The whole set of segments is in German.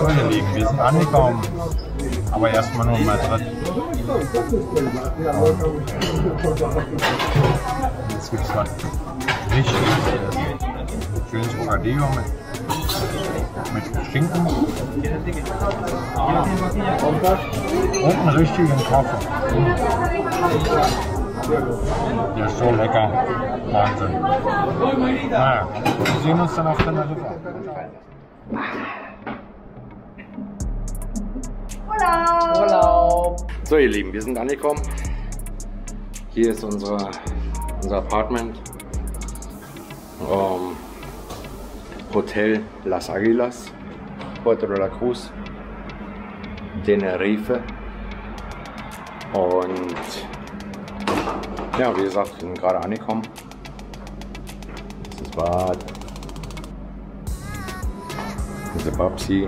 So, ihr Lieben, wir sind angekommen, aber erstmal nur in Madrid. Jetzt gibt es was richtig schönes Bocadillo mit Schinken und einen richtigen Kaffee. Der ist so lecker, Wahnsinn. Naja, wir sehen uns dann auf Teneriffa. Urlaub. So ihr Lieben, wir sind angekommen. Hier ist unser Apartment. Hotel Las Aguilas, Puerto de la Cruz, Tenerife. Und ja, wie gesagt, wir sind gerade angekommen. Das ist das Bad. Diese Babsi.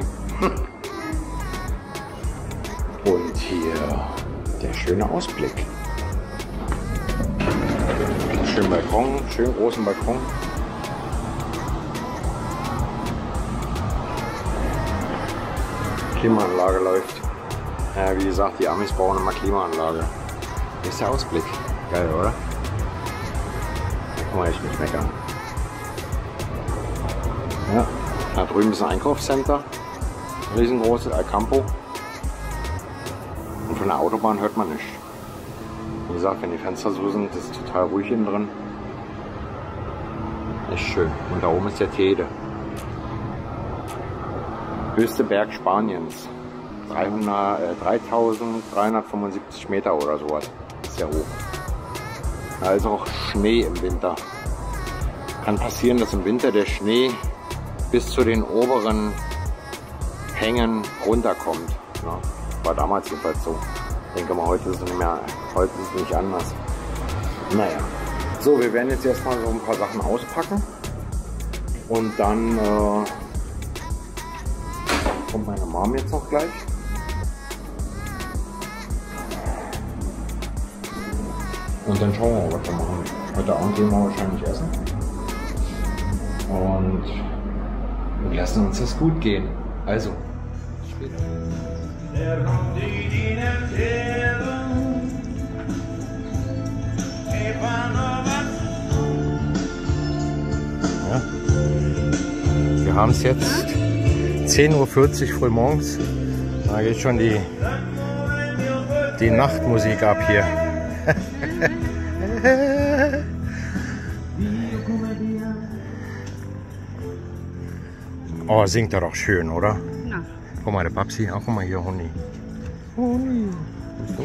Und hier der schöne Ausblick. Schönen Balkon, schön großen Balkon. Klimaanlage läuft. Ja, wie gesagt, die Amis bauen immer Klimaanlage. Hier ist der Ausblick. Geil, oder? Da kann man echt nicht meckern. Ja, da drüben ist ein Einkaufscenter. Riesengroßes Alcampo. Und von der Autobahn hört man nichts. Wie gesagt, wenn die Fenster so sind, ist es total ruhig innen drin. Echt schön. Und da oben ist der Teide. Höchste Berg Spaniens. 3375 Meter oder sowas. Ist sehr hoch. Da ist auch Schnee im Winter. Kann passieren, dass im Winter der Schnee bis zu den oberen Hängen runterkommt. Ja, war damals jedenfalls so. Ich denke mal, heute ist es nicht anders. Naja. So, wir werden jetzt erstmal so ein paar Sachen auspacken. Und dann kommt meine Mom jetzt noch gleich. Und dann schauen wir mal, was wir machen. Heute Abend gehen wir wahrscheinlich essen. Und wir lassen uns das gut gehen. Also, später. Ja. Wir haben es jetzt 10:40 Uhr früh morgens. Da geht schon die Nachtmusik ab hier. Oh, singt er doch schön, oder? Ja. Guck mal, der Babsi, auch guck mal hier, Honi. Honi. Bist du?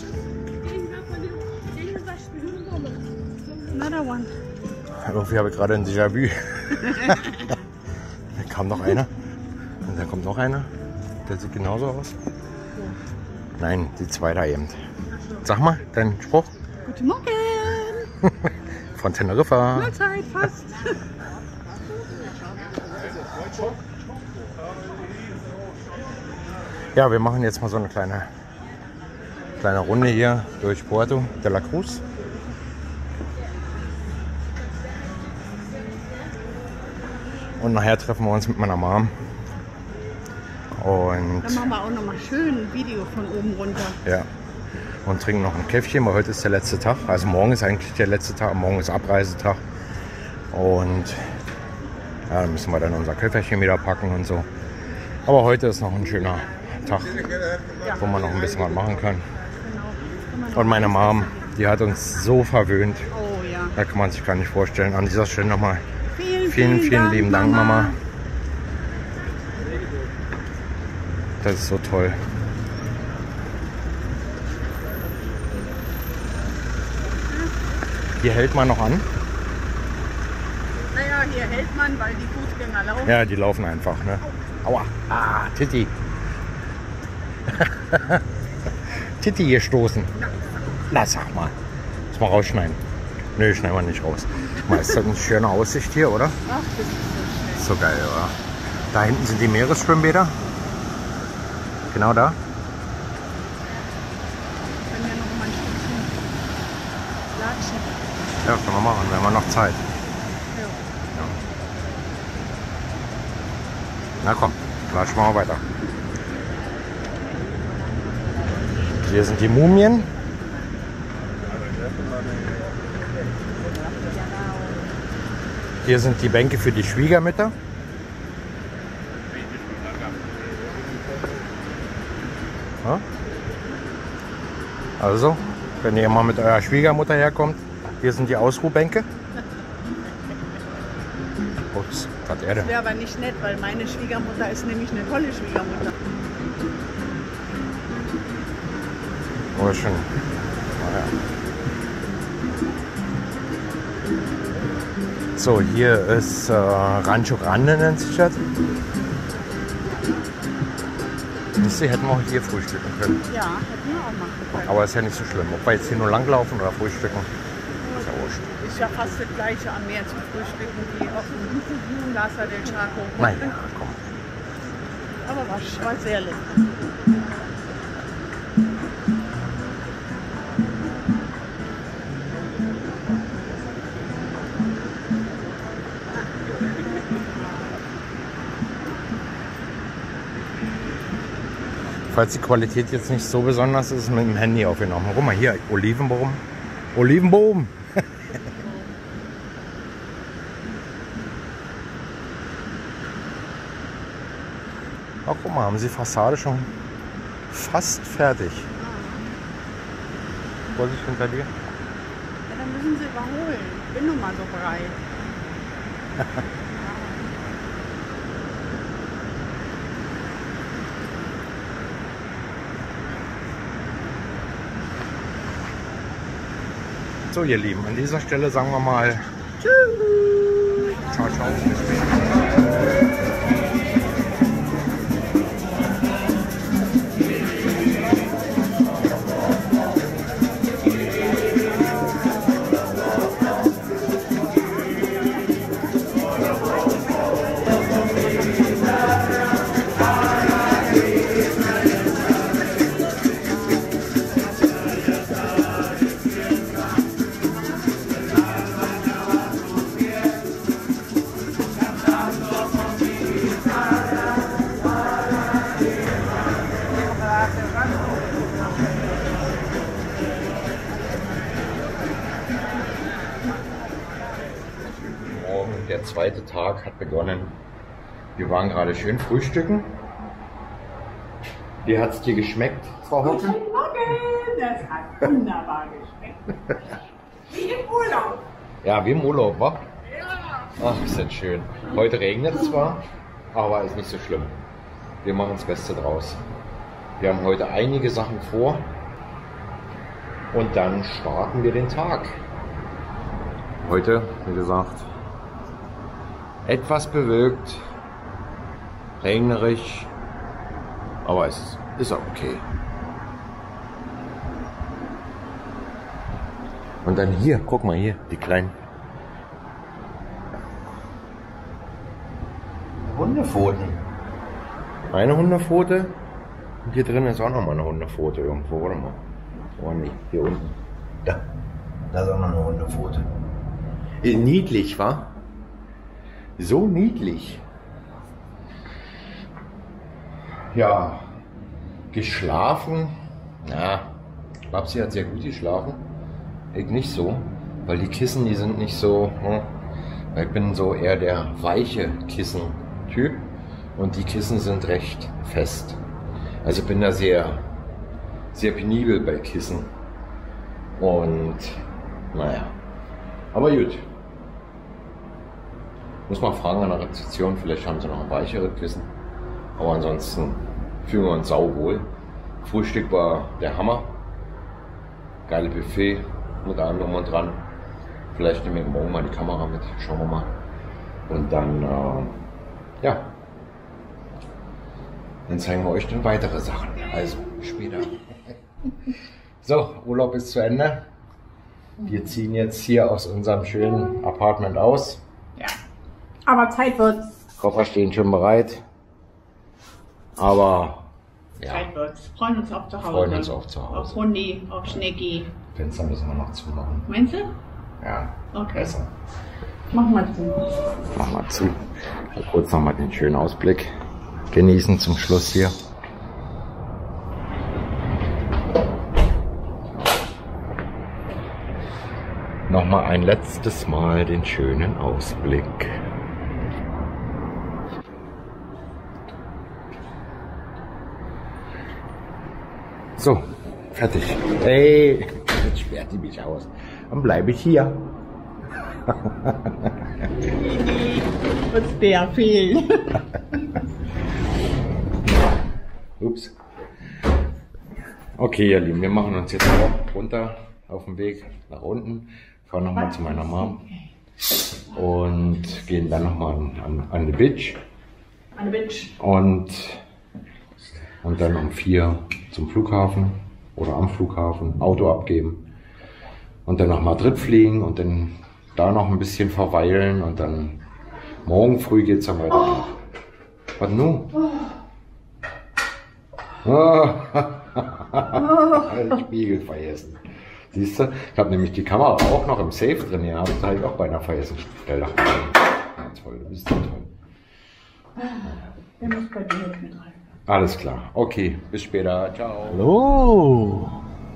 Another one. Irgendwie habe ich gerade ein Déjà-vu. Da kam noch einer. Und dann kommt noch einer. Der sieht genauso aus. Nein, die zwei da eben. Sag mal, dein Spruch. Guten Morgen. Von Teneriffa. Mahlzeit, fast. Ja, wir machen jetzt mal so eine kleine Runde hier durch Puerto de la Cruz. Und nachher treffen wir uns mit meiner Mom. Und dann machen wir auch noch mal schön ein Video von oben runter. Ja. Und trinken noch ein Käffchen, weil heute ist der letzte Tag. Also morgen ist eigentlich der letzte Tag, morgen ist Abreisetag. Und ja, dann müssen wir dann unser Köfferchen wieder packen und so. Aber heute ist noch ein schöner Tag, wo man noch ein bisschen was machen kann. Genau. Und meine Mom, die hat uns so verwöhnt. Oh ja. Da kann man sich gar nicht vorstellen. An dieser Stelle nochmal vielen lieben Dank, Mama. Das ist so toll. Hier hält man noch an. Naja, hier hält man, weil die Fußgänger laufen. Ja, die laufen einfach, ne? Aua. Ah, Titi. Titi gestoßen. Na, sag mal. Muss mal rausschneiden. Nö, schneiden wir nicht raus. Mal, ist das eine schöne Aussicht hier, oder? Ach, das ist so schön. So geil, oder? Da hinten sind die Meeresschwimmbäder. Genau da. Können wir noch mal ein Stückchen latschen. Ja, können wir machen. Wir haben noch Zeit. Ja. Ja. Na komm, latschen wir mal weiter. hier sind die Mumien. Hier sind die Bänke für die Schwiegermütter. Ja. Also, wenn ihr mal mit eurer Schwiegermutter herkommt, hier sind die Ausruhbänke. Ups, was er denn? Das wäre aber nicht nett, weil meine Schwiegermutter ist nämlich eine tolle Schwiegermutter. Oh, schön. Naja. So, hier ist Rancho Grande, nennt sich das. Sie hätten wir auch hier frühstücken können. Ja, hätten wir auch machen können. Aber ist ja nicht so schlimm. Ob wir jetzt hier nur langlaufen oder frühstücken, ist ja wurscht. Ist ja fast das gleiche am Meer zum Frühstücken wie auf dem Casa del Chaco. Naja, komm. Aber war sehr lecker. Falls die Qualität jetzt nicht so besonders ist, ist mit dem Handy aufgenommen. Guck mal hier, Olivenbaum. Olivenbaum! Ach, guck mal, haben sie Fassade schon fast fertig. Vorsicht hinter dir. Ja, dann müssen sie überholen. Ich bin nun mal so breit. So, ihr Lieben, an dieser Stelle sagen wir mal tschüss. Ciao, ciao. Bis später. Der zweite Tag hat begonnen. Wir waren gerade schön frühstücken. Wie hat es dir geschmeckt, Frau Hocke? Guten Morgen, das hat wunderbar geschmeckt. Wie im Urlaub. Ja, wie im Urlaub, wa? Ja. Ach, ist das schön. Heute regnet es zwar, aber ist nicht so schlimm. Wir machen das Beste draus. Wir haben heute einige Sachen vor und dann starten wir den Tag. Heute, wie gesagt, etwas bewölkt, regnerisch, aber es ist auch okay. Und dann hier, guck mal hier, die kleinen Hundepfoten. Eine Hundepfote und hier drin ist auch noch mal eine Hundepfote irgendwo, warte mal. Oh nee, hier unten. Da ist auch noch eine Hundepfote. Niedlich, wa? So niedlich. Ja, geschlafen. Na, Babsi hat sehr gut geschlafen. Ich nicht so, weil die Kissen, die sind nicht so. Ich bin so eher der weiche Kissen-Typ und die Kissen sind recht fest. Also ich bin da sehr, sehr penibel bei Kissen. Und naja, aber gut. Muss mal fragen an der Rezeption, vielleicht haben sie noch ein weicheres Kissen. Aber ansonsten fühlen wir uns sauwohl. Frühstück war der Hammer. Geile Buffet mit allem drum und dran. Vielleicht nehme ich morgen mal die Kamera mit, schauen wir mal. Und dann, ja, dann zeigen wir euch dann weitere Sachen. Also, später. So, Urlaub ist zu Ende. Wir ziehen jetzt hier aus unserem schönen Apartment aus. Ja. Aber Zeit wird. Koffer stehen schon bereit. Aber ja, Zeit wird. Freuen uns auf zu Hause. freuen uns auf zu Hause. Auf Hundi, auf Schnecki. Fenster müssen wir noch zumachen. Meinst du? Ja, Okay. besser. Mach mal zu. Mach mal zu. Kurz nochmal den schönen Ausblick genießen zum Schluss hier. nochmal ein letztes Mal den schönen Ausblick. So, fertig. Hey, jetzt sperrt die mich aus. Dann bleibe ich hier. Uns der fehlt. Ups. Okay, ihr Lieben, wir machen uns jetzt auch runter auf dem Weg nach unten. Fahren nochmal zu meiner Mom. Und gehen dann nochmal an die Beach. An die Beach. Und dann um 4 zum Flughafen oder am Flughafen Auto abgeben. Und dann nach Madrid fliegen und dann da noch ein bisschen verweilen. Und dann morgen früh geht es dann weiter. Oh. Was nun? Oh. Spiegel vergessen. Siehst du? Ich habe nämlich die Kamera auch noch im Safe drin. Ja, habe ich halt auch beinahe vergessen. Stell doch mal. Ja, toll, du bist so toll. Der muss bei dir mit rein. Alles klar. Okay, bis später. Ciao. Hallo.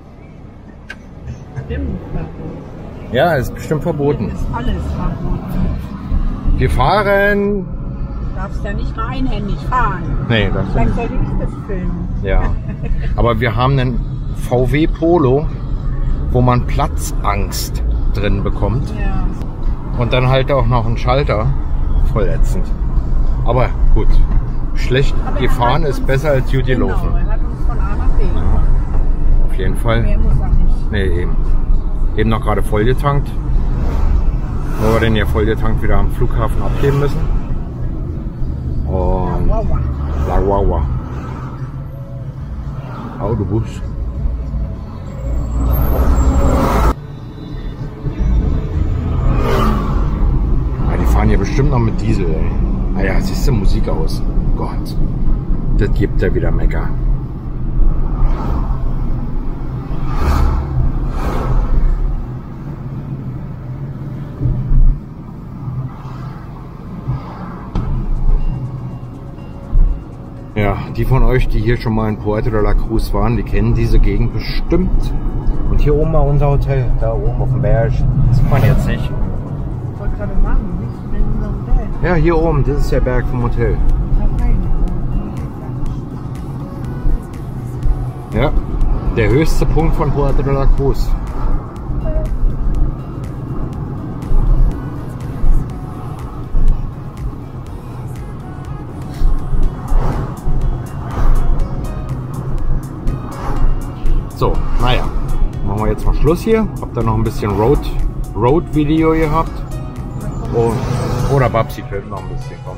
Stimmt. Ja, ist bestimmt verboten. Ist alles verboten. Wir fahren. Du darfst ja nicht reinhändig fahren. Nee, das Dann sollte ich das filmen. Ja. Aber wir haben einen VW Polo, wo man Platzangst drin bekommt. Ja. Und dann halt auch noch einen Schalter. Voll ätzend. Aber gut. Schlecht gefahren ist besser als gut gelaufen. Genau, er hat uns von A nach B. Ja, auf jeden Fall. Mehr muss auch nicht. Nee, eben. Eben noch gerade voll getankt. Wo wir den ja voll getankt wieder am Flughafen abgeben müssen. Und La Guagua. Autobus. Ja, die fahren hier bestimmt noch mit Diesel, ey. Ah ja, siehst du, Musik aus. Gott. Das gibt ja wieder Mecker. Ja, die von euch, die hier schon mal in Puerto de la Cruz waren, die kennen diese Gegend bestimmt. Und hier oben mal unser Hotel, da oben auf dem Berg. Das sieht man jetzt nicht. Ich wollte gerade machen, nicht in unserem Hotel. Ja, hier oben, das ist der Berg vom Hotel. Ja, der höchste Punkt von Puerto de la Cruz. So, naja, machen wir jetzt mal Schluss hier. Hab da noch ein bisschen Road-Video gehabt. Oder Babsi filmt noch ein bisschen, komm.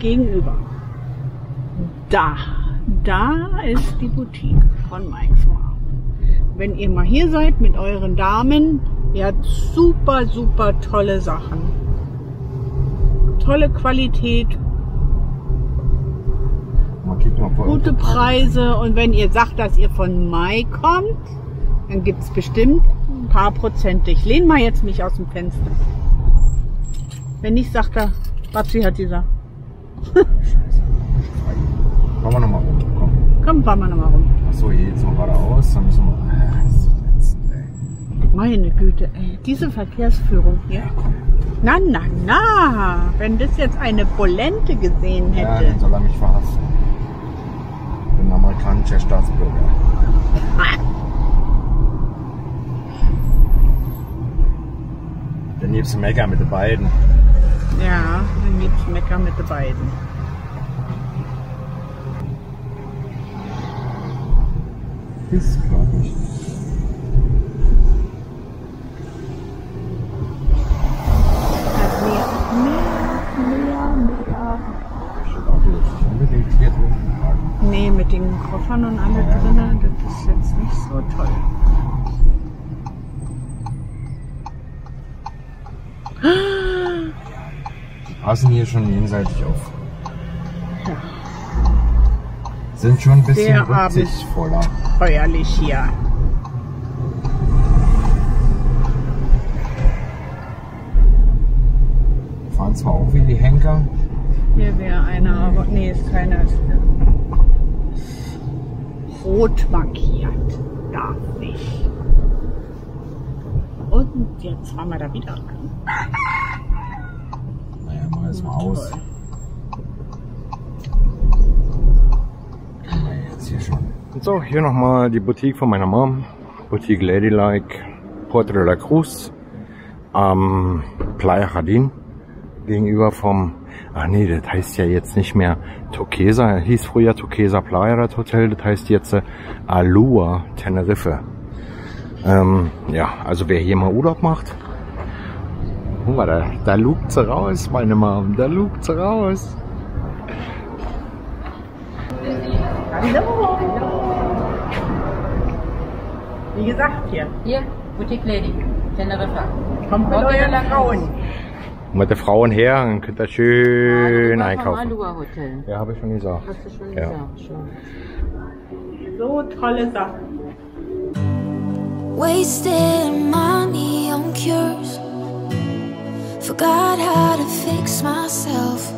gegenüber. Da ist die Boutique von Mike's Mom. Wenn ihr mal hier seid mit euren Damen, ihr habt super, super tolle Sachen. Tolle Qualität, gute Preise, und wenn ihr sagt, dass ihr von Mike kommt, dann gibt es bestimmt ein paar Prozent. Ich lehne mal jetzt mich aus dem Fenster. Wenn nicht, sagt er, Babsi hat gesagt. Fahren wir nochmal rum. Komm, fahren wir nochmal rum. Achso, hier jetzt noch geradeaus, dann müssen wir. Meine Güte, ey, diese Verkehrsführung hier. Na, wenn das jetzt eine Polente gesehen Ja, hätte. dann soll er mich verhaften. Ich bin amerikanischer Staatsbürger. Dann gibt's Mecker mit den beiden. Ja, dann gibt's Mecker mit den beiden. Ist, glaube ich. Nee, mit den Koffern und alle drin, das ist jetzt nicht so toll. Die passen hier schon gegenseitig auf. Ja. Sind schon ein bisschen Der Abend. rücksichtsvoller. Feuerlich hier. Fahren zwar auch wie die Henker. Hier wäre einer, aber nee, ist keiner. Ist rot markiert. Darf nicht. Und jetzt fahren wir da wieder rein. Naja, mal erst mal aus. Toll. Naja, jetzt hier schon. Und so, hier nochmal die Boutique von meiner Mom. Boutique Ladylike, Puerto de la Cruz. Am Playa Jardín. Gegenüber vom, ach nee, das heißt ja jetzt nicht mehr Turquesa, hieß früher Turquesa Playa, das Hotel, das heißt jetzt Alua Tenerife. Ja, also wer hier mal Urlaub macht, guck mal, da lugt sie raus, meine Mom, da lugt sie raus. Hallo. Wie gesagt hier, Hier, Boutique Lady, Teneriffa. kommt mit euren Frauen. Mit den Frauen her, dann könnt ihr schön einkaufen. Alua Hotel. Ja, habe ich schon gesagt. Hast du schon Ja. gesagt? Schon. So tolle Sachen. Wasted money on cures. Forgot how to fix myself.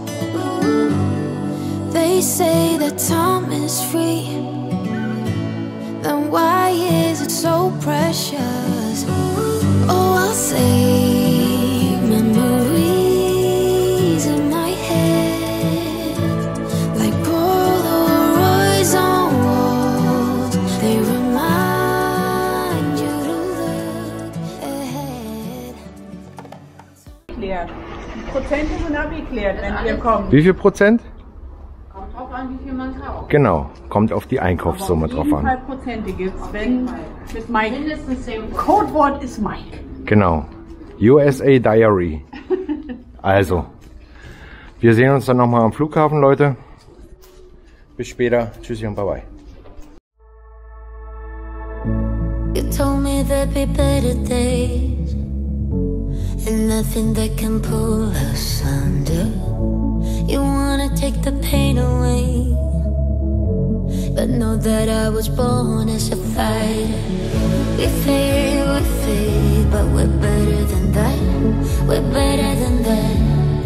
They say that time is free. Then why is it so precious? Oh, I'll say memories in my head, like Polaroids on walls. They remind you to look ahead. Abgeklärt. Die Prozente sind abgeklärt, wenn ihr kommt. Wie viel Prozent? Kommt drauf an, wie viel man kauft. Genau, kommt auf die Einkaufssumme drauf an. 7% gibt es, wenn mit Mike. Mindestens 10%. Codewort ist Mike. Genau. USA Diary. Also, wir sehen uns dann nochmal am Flughafen, Leute. Bis später. Tschüssi und bye bye. You told me there'd be better days, and nothing that can pull us under. You wanna take the pain away, but know that I was born as a fighter. We fade, but we're better than that. We're better than that.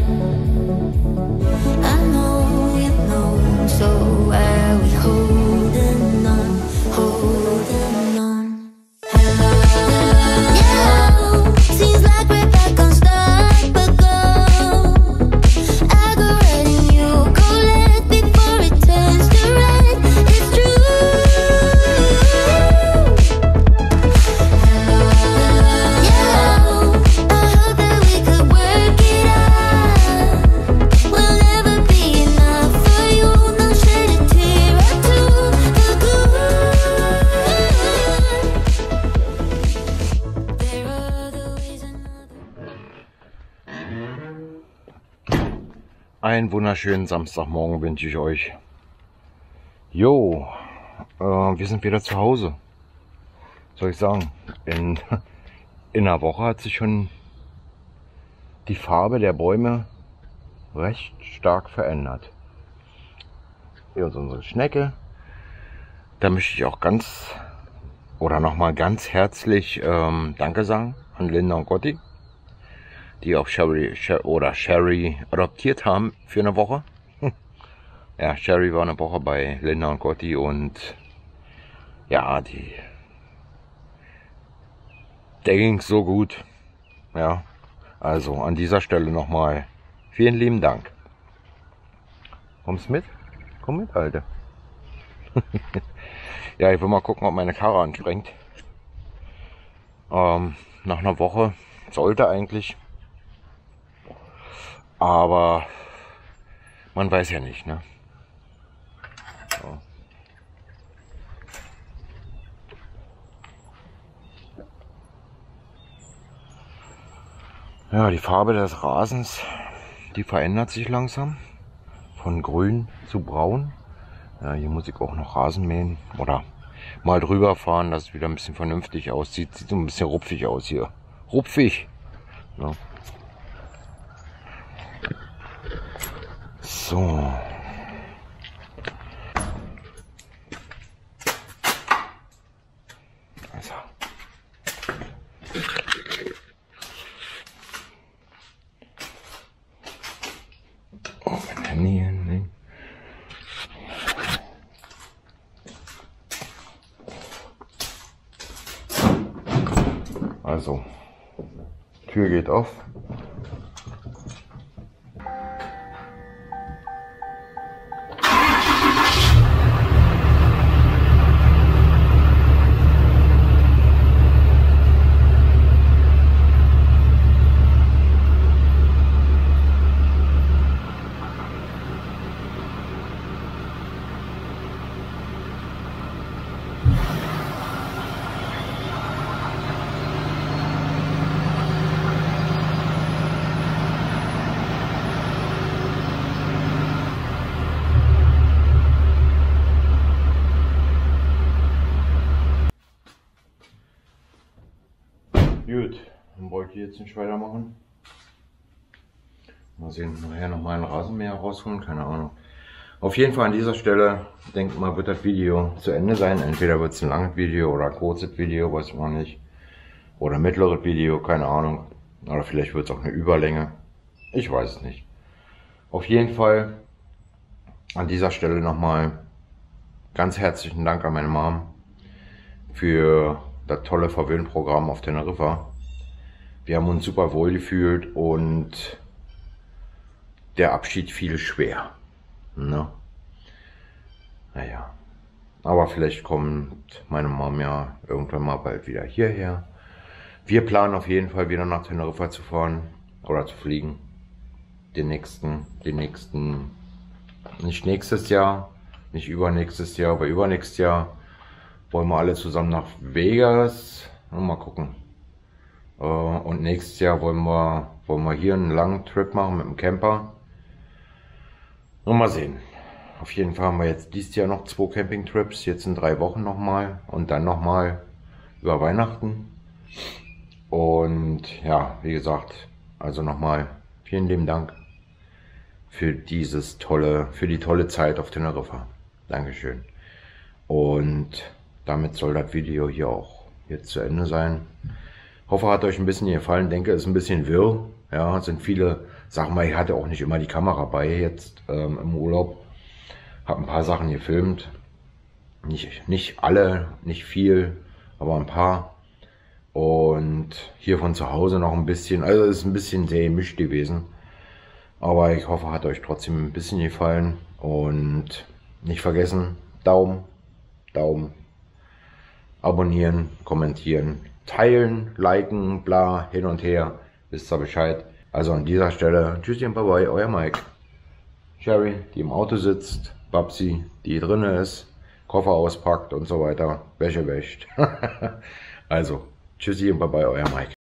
I know you know, so why we holding on, holding on. Hello, seems like we're back on stop ago. I go red and you go left before it turns to red. It's true. Hello, I hope that we could work it out. Einen wunderschönen Samstagmorgen wünsche ich euch. Jo, wir sind wieder zu Hause. Was soll ich sagen? In einer Woche hat sich schon die Farbe der Bäume recht stark verändert. Hier ist unsere Schnecke. Da möchte ich auch nochmal ganz herzlich Danke sagen an Linda und Gotti, die auch Sherry adoptiert haben für eine Woche. Ja, Sherry war eine Woche bei Linda und Gotti und ja, der ging so gut. Ja, also an dieser Stelle nochmal vielen lieben Dank. Kommst mit? Komm mit, Alter. Ja, ich will mal gucken, ob meine Karre anspringt. Nach einer Woche sollte eigentlich. Aber man weiß ja nicht, ne? So. Ja, die Farbe des Rasens, die verändert sich langsam. Von grün zu braun. Ja, hier muss ich auch noch Rasen mähen oder mal drüber fahren, dass es wieder ein bisschen vernünftig aussieht. Sieht so ein bisschen rupfig aus hier. Rupfig! Ja. So. Also. Oh, mein Handy hier. Nee. Also, Tür geht auf. Gut, dann wollte ich jetzt nicht weitermachen. Mal sehen, nachher nochmal einen Rasenmäher rausholen, keine Ahnung. Auf jeden Fall an dieser Stelle, denke mal, wird das Video zu Ende sein. Entweder wird es ein langes Video oder ein kurzes Video, weiß ich noch nicht. Oder ein mittleres Video, keine Ahnung. Oder vielleicht wird es auch eine Überlänge. Ich weiß es nicht. Auf jeden Fall an dieser Stelle nochmal ganz herzlichen Dank an meine Mom für das tolle Verwöhnprogramm auf Teneriffa. Wir haben uns super wohl gefühlt und der Abschied fiel schwer. Ne? Naja, aber vielleicht kommt meine Mom ja irgendwann mal bald wieder hierher. Wir planen auf jeden Fall wieder nach Teneriffa zu fahren oder zu fliegen. Den nächsten, nicht nächstes Jahr, nicht übernächstes Jahr, aber übernächstes Jahr wollen wir alle zusammen nach Vegas. Mal gucken. Und nächstes Jahr wollen wir hier einen langen Trip machen mit dem Camper. Und mal sehen. Auf jeden Fall haben wir jetzt dieses Jahr noch 2 Campingtrips. Jetzt in 3 Wochen nochmal. Und dann nochmal über Weihnachten. Und ja, wie gesagt, also nochmal vielen lieben Dank für die tolle Zeit auf Teneriffa. Dankeschön. Und damit soll das Video hier auch jetzt zu Ende sein. Hoffe, hat euch ein bisschen gefallen. Denke, es ist ein bisschen wirr. Ja, sind viele Sachen, weil ich hatte auch nicht immer die Kamera bei jetzt im Urlaub. Habe ein paar Sachen gefilmt. Nicht alle, nicht viel, aber ein paar. Und hier von zu Hause noch ein bisschen. Also es ist ein bisschen sehr gemischt gewesen. Aber ich hoffe, hat euch trotzdem ein bisschen gefallen. Und nicht vergessen, Daumen, abonnieren, kommentieren, teilen, liken, bla, hin und her. Wisst ihr Bescheid. Also an dieser Stelle, tschüssi und bye bye, euer Mike. Sherry, die im Auto sitzt. Babsi, die drinne ist. Koffer auspackt und so weiter. Wäsche wäscht. Also, tschüssi und bye bye, euer Mike.